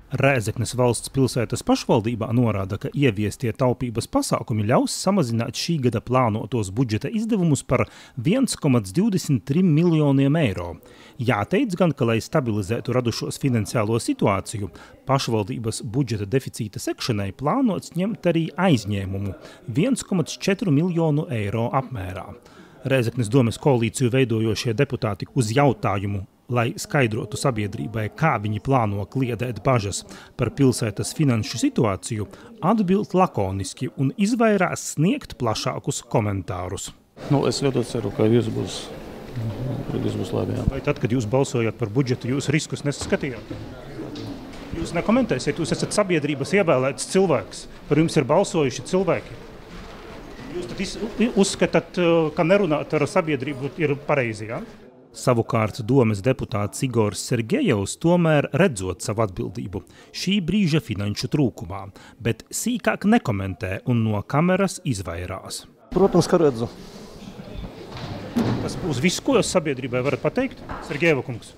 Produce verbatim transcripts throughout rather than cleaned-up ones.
Rēzeknes valsts pilsētas pašvaldībā norāda, ka ieviestie taupības pasākumi ļaus samazināt šī gada plānotos budžeta izdevumus par viens komats divdesmit trim miljoniem eiro. Jāteic gan, ka, lai stabilizētu radušos finansiālo situāciju, pašvaldības budžeta deficīta sekšanai plānots ņemt arī aizņēmumu viens komats četri miljonu eiro apmērā. Rēzeknes domes koalīciju veidojošie deputāti uz jautājumu, lai skaidrotu sabiedrībai, kā viņi plāno kliedēt bažas par pilsētas finanšu situāciju, atbild lakoniski un izvairās sniegt plašākus komentārus. Nu, es ļoti ceru, ka jūs būs, jūs būs labi. Jā. Vai tad, kad jūs balsojat par budžetu, jūs riskus nesaskatījāt? Jūs nekomentēsiet, jūs esat sabiedrības ievēlēts cilvēks, par jums ir balsojuši cilvēki. Jūs tad uzskatāt, ka nerunāt ar sabiedrību ir pareizi, jā? Savukārt domes deputāts Igors Sergejevs tomēr redzot savu atbildību šī brīža finanšu trūkumā, bet sīkāk nekomentē un no kameras izvairās. Protams, ka redzu. Tas būs viss, ko jūs sabiedrībai varat pateikt, Sergejeva kungs?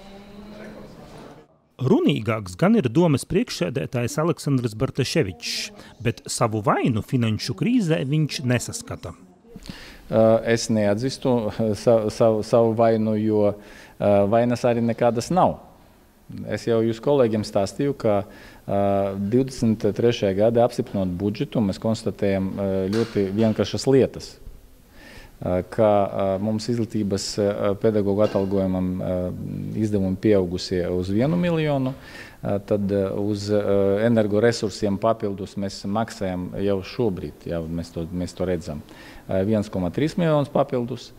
Runīgāks gan ir domes priekšsēdētājs Aleksandrs Bartaševičs, bet savu vainu finanšu krīzē viņš nesaskata. Es neatzīstu savu, savu, savu vainu, jo vainas arī nekādas nav. Es jau jūs kolēģiem stāstīju, ka divdesmit trešajā gadā apstiprinot budžetu, mēs konstatējam ļoti vienkāršas lietas, ka mums izglītības pedagogu atalgojumam izdevumi pieaugusi uz vienu miljonu, tad uz energoresursiem papildus mēs maksājam jau šobrīd, jau mēs to, mēs to redzam, viens komats trīs miljonus papildus.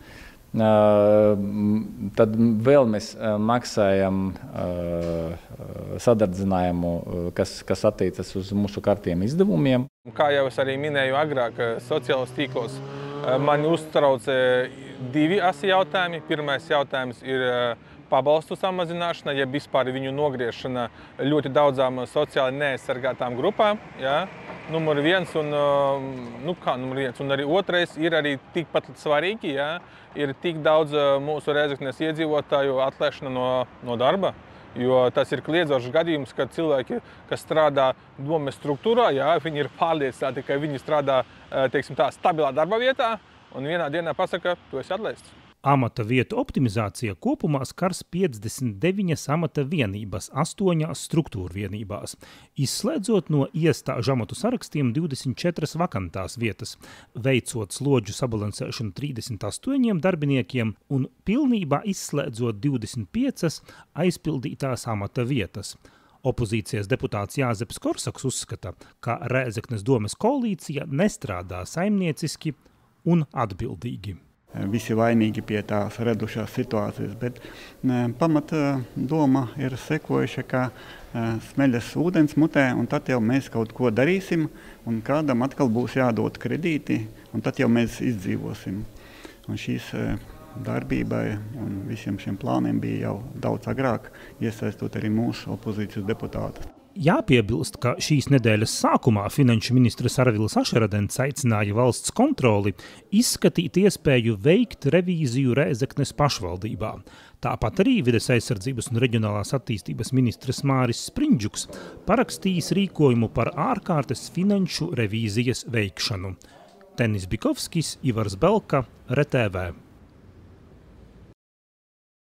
Tad vēl mēs maksājam sadardzinājumu, kas, kas attiecas uz mūsu kārtiem izdevumiem. Kā jau es arī minēju agrāk, sociālos tīklos mani uztrauc divi asi jautājumi. Pirmais jautājums ir pabalstu samazināšana, ja vispār viņu nogriešana ļoti daudzām sociāli neaizsargātām grupām. Ja? Numur viens un, nu kā, numur viens, un arī otrais ir arī tikpat svarīgi, ja? Ir tik daudz mūsu Rēzeknes iedzīvotāju atlaišana no, no darba, jo tas ir kliedzošs gadījums, kad cilvēki, kas strādā domes struktūrā, ja? Viņi ir pārliecināti, ka viņi strādā, teiksim tā, stabilā darba vietā, un vienā dienā pasaka, tu esi atlaists. Amata vietu optimizācija kopumā skars piecdesmit deviņas amata vienības, astoņās struktūra vienībās, izslēdzot no iestāžu amatu sarakstiem divdesmit četras vakantās vietas, veicot slodžu sabalansēšanu trīsdesmit astoņiem darbiniekiem un pilnībā izslēdzot divdesmit piecas aizpildītās amata vietas. Opozīcijas deputāts Jāzeps Korsaks uzskata, ka Rēzeknes domes koalīcija nestrādā saimnieciski un atbildīgi. Visi vainīgi pie tās radušās situācijas, bet ne, pamata doma ir sekojuša, ka e, smeļas ūdens mutē, un tad jau mēs kaut ko darīsim, un kādam atkal būs jādod kredīti, un tad jau mēs izdzīvosim. Un šīs e, darbībai un visiem šiem plāniem bija jau daudz agrāk, iesaistot arī mūsu opozīcijas deputātus. Jāpiebilst, ka šīs nedēļas sākumā finanšu ministrs Arvilis Ašeradens aicināja valsts kontroli izskatīt iespēju veikt revīziju Rēzeknes pašvaldībā. Tāpat arī vides aizsardzības un reģionālās attīstības ministrs Māris Sprindžuks parakstījis rīkojumu par ārkārtas finanšu revīzijas veikšanu. Tenis Bikovskis, Ivars Belka, R T V.